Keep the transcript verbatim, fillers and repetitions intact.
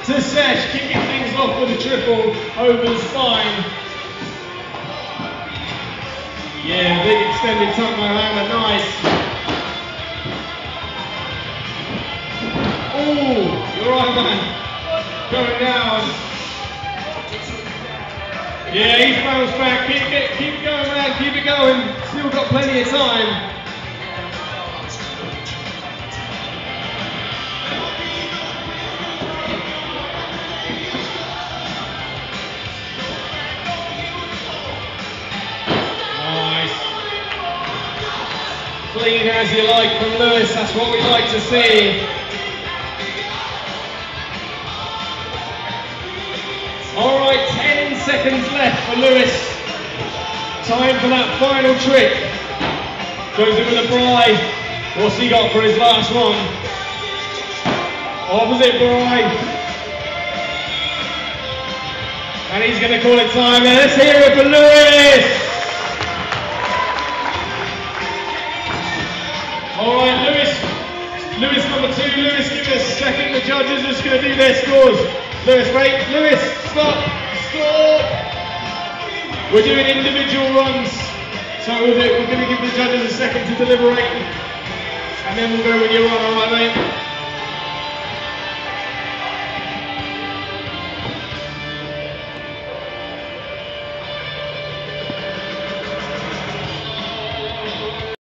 to Sesh, kicking things off with a triple over the spine. Yeah, big extended tongue hammer, nice. Oh, you're right, man. Going down. Yeah, he's bounced back. Keep it, keep it going, man. Keep it going. Still got plenty of time. Clean as you like from Lewis, that's what we like to see. Alright, ten seconds left for Lewis. Time for that final trick. Goes in with a Bry. What's he got for his last one? Opposite Bry. And he's going to call it time. Let's hear it for Lewis. Alright, Lewis, Lewis number two, Lewis give us a second, the judges are just going to do their scores. Lewis, wait, Lewis, stop, stop. We're doing individual runs, so we're going to give the judges a second to deliberate, and then we'll go with your run, alright mate?